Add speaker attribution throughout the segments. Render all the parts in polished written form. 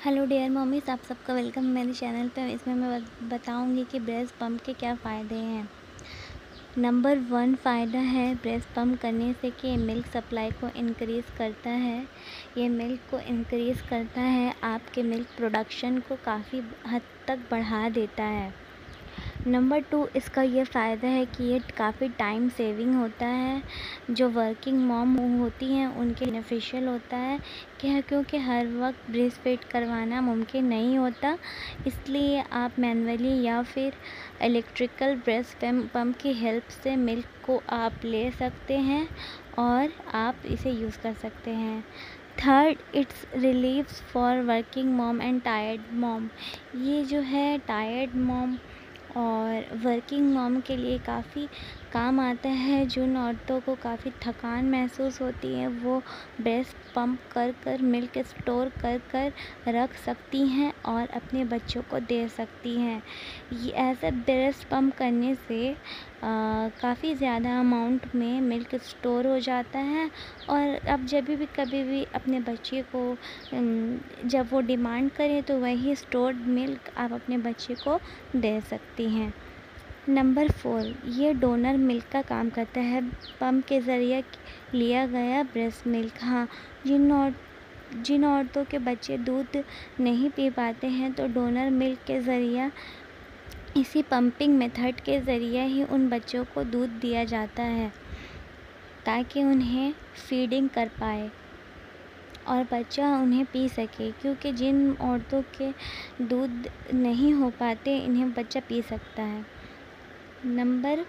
Speaker 1: Hello dear mummy's, आप सबका welcome मेरे चैनल पे। इसमें मैं बताऊंगी कि ब्रेस्ट पम्प के क्या फ़ायदे हैं। नंबर 1 फ़ायदा है ब्रेस्ट पम्प करने से कि ये मिल्क सप्लाई को इंक्रीज़ करता है। ये मिल्क को इंक्रीज़ करता है, आपके मिल्क प्रोडक्शन को काफ़ी हद तक बढ़ा देता है। नंबर 2 इसका ये फ़ायदा है कि ये काफ़ी टाइम सेविंग होता है। जो वर्किंग मॉम होती हैं उनके बेनिफिशियल होता है क्योंकि हर वक्त ब्रेस्ट फीड करवाना मुमकिन नहीं होता, इसलिए आप मैनुअली या फिर इलेक्ट्रिकल ब्रेस्ट पम्प की हेल्प से मिल्क को आप ले सकते हैं और आप इसे यूज़ कर सकते हैं। Third, it's relieves for working mom and tired mom. ये जो है टायर्ड मॉम और वर्किंग मॉम के लिए काफ़ी काम आता है। जिन औरतों को काफ़ी थकान महसूस होती है वो ब्रेस्ट पम्प कर मिल्क स्टोर कर रख सकती हैं और अपने बच्चों को दे सकती हैं। ये ऐसा ब्रेस्ट पम्प करने से काफ़ी ज़्यादा अमाउंट में मिल्क स्टोर हो जाता है और अब जब भी कभी भी अपने बच्चे को जब वो डिमांड करे तो वही स्टोर्ड मिल्क आप अपने बच्चे को दे सकती हैं। नंबर 4, ये डोनर मिल्क का काम करता है। पंप के ज़रिए लिया गया ब्रेस्ट मिल्क। हाँ, जिन औरतों के बच्चे दूध नहीं पी पाते हैं तो डोनर मिल्क के ज़रिए इसी पंपिंग मेथड के ज़रिए ही उन बच्चों को दूध दिया जाता है ताकि उन्हें फीडिंग कर पाए और बच्चा उन्हें पी सके, क्योंकि जिन औरतों के दूध नहीं हो पाते इन्हें बच्चा पी सकता है। नंबर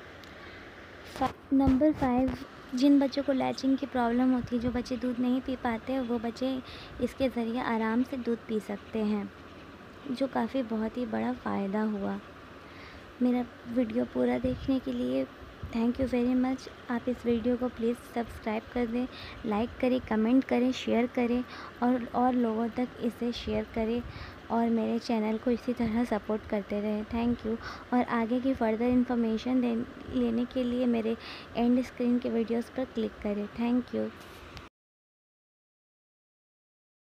Speaker 1: 5, जिन बच्चों को लैचिंग की प्रॉब्लम होती है, जो बच्चे दूध नहीं पी पाते, वो बच्चे इसके ज़रिए आराम से दूध पी सकते हैं, जो काफ़ी बहुत ही बड़ा फ़ायदा हुआ। मेरा वीडियो पूरा देखने के लिए थैंक यू वेरी मच। आप इस वीडियो को प्लीज़ सब्सक्राइब कर दें, लाइक करें, कमेंट करें, शेयर करें और लोगों तक इसे शेयर करें और मेरे चैनल को इसी तरह सपोर्ट करते रहें। Thank you. और आगे की फ़र्दर इन्फॉर्मेशन लेने के लिए मेरे एंड स्क्रीन के वीडियोस पर क्लिक करें। Thank you.